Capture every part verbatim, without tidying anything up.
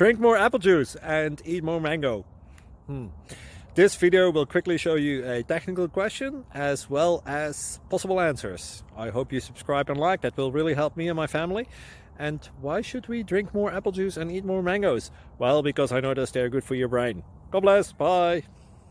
Drink more apple juice and eat more mango. Hmm. This video will quickly show you a technical question as well as possible answers. I hope you subscribe and like, that will really help me and my family. And why should we drink more apple juice and eat more mangoes? Well, because I noticed they're good for your brain. God bless, bye!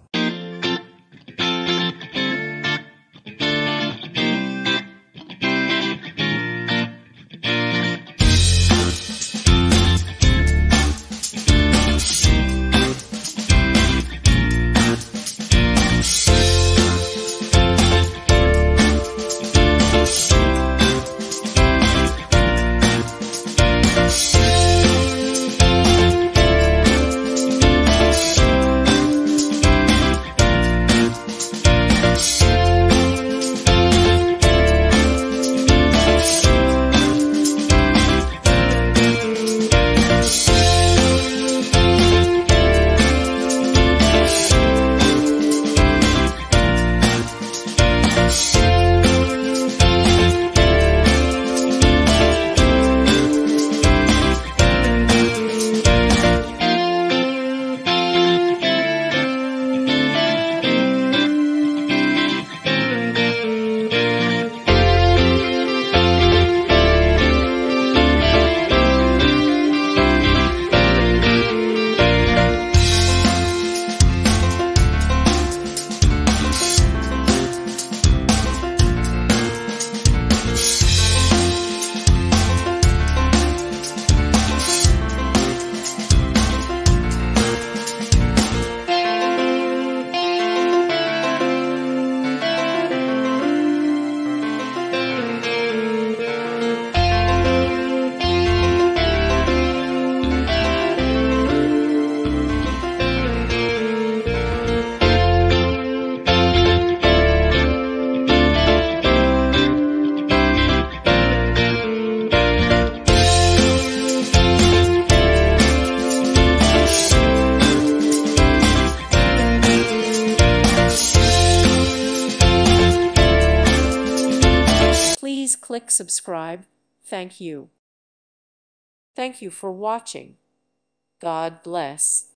Please click subscribe. Thank you. Thank you for watching. God bless.